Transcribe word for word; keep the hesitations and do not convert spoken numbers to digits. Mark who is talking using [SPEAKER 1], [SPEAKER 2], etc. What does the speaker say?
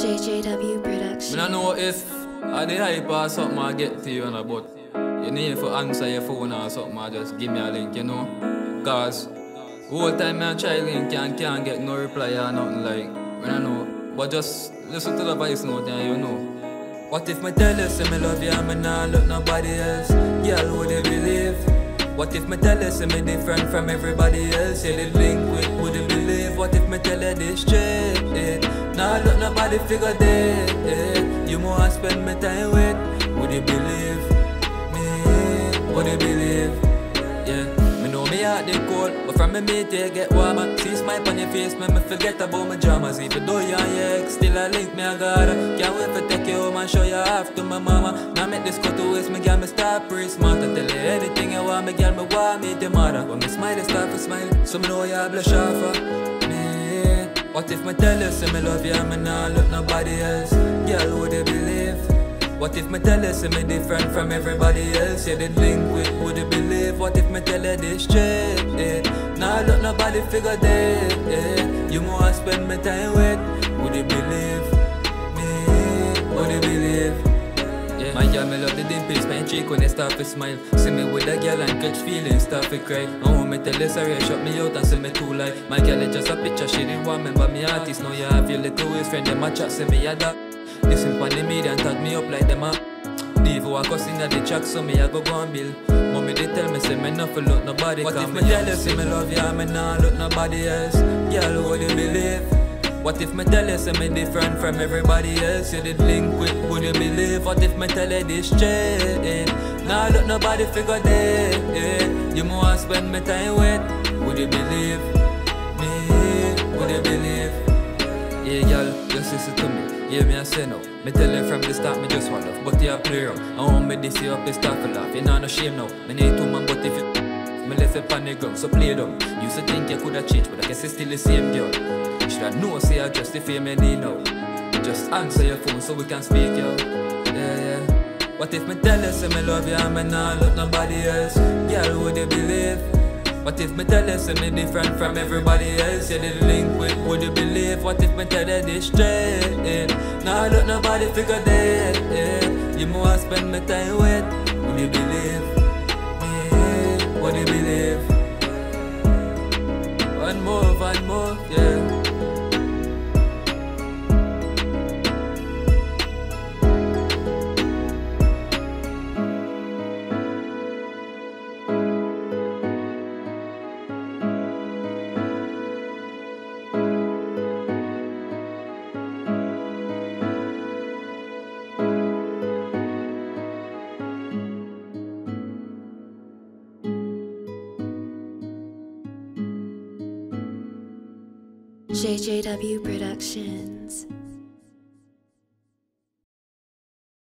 [SPEAKER 1] J J W Productions.
[SPEAKER 2] I don't know if I the hype or something I get to you, you know, but you need to answer your phone or something, or just give me a link, you know. Cause the whole time I try link and can't get no reply or nothing like, I don't know. But just listen to the voice note and you know. What if me tell you, say me love you and me not look nobody else? Girl, would you believe? What if me tell you, say me different from everybody else? You did link with, would you believe? What if me tell you this straight? Eh? Nah, look nobody figure that. Eh? You more spend me time with, would you believe? Me, would you believe? Yeah. Me know me heart dey cold, but from me meet you get warmer. See smile on your face, make me forget about my dramas. Even though you're your ex, still I link me I gotta. Can't wait for take you home and show you off to my mama. Now make this go to waste, me girl me start pretty smart. I tell you anything you want, me girl me want me the mother. When me smile, start to smile, so me know you blush off me. What if me tell you, say me love you and me not look nobody else? Girl, would you believe? What if me tell you, say me different from everybody else? You did link with, would you believe? What if me tell you this straight? Eh? Nah, look nobody figure that. Eh? You more spend me time with, would you believe? Me, would you believe? Yeah. My girl, me love the dimples, my cheek when they start to smile. See me with a girl and catch feelings, start to cry. I want me tell you sorry, shut me out and say me too lie. My girl is just a picture, she didn't want me, but me artist. Now you have your little waist friend, them a chat, say me a that. Listen pon the media and tag me up like them a Devo a cuss inna the track, so me a go go and bill. Mommy they tell me say me not for look nobody. What if me tell you say me love you and me not look nobody else? Girl, would you believe? What if me tell you say me different from everybody else? You did link with, would you believe? What if me tell you this straight? Nah, look nobody figure that. Eh? You more spend me time with, would you believe? Me, would you believe? Yeah, girl, just listen to me. Yeah, me I say no. Me tell you from the start, me just want love, but you a play around. I want me this year up, it's start to laugh. You know no shame now. Me need two man, but if you me left it on the ground, so play them. Used to think you coulda changed, but I guess it's still the same girl. Shoulda know say I just the fame you need now. Just answer your phone so we can speak, yo. Yeah, yeah. What if me tell you say me love you and me not look nobody else? Girl, would you believe? What if me tell you say me different from everybody else? You did link with, would you believe? What if me tell you this straight? Nah, look nobody figure that. Eh? You more spend me time with, would you believe? Me, would you believe? One more, one more, yeah.
[SPEAKER 1] J J W Productions.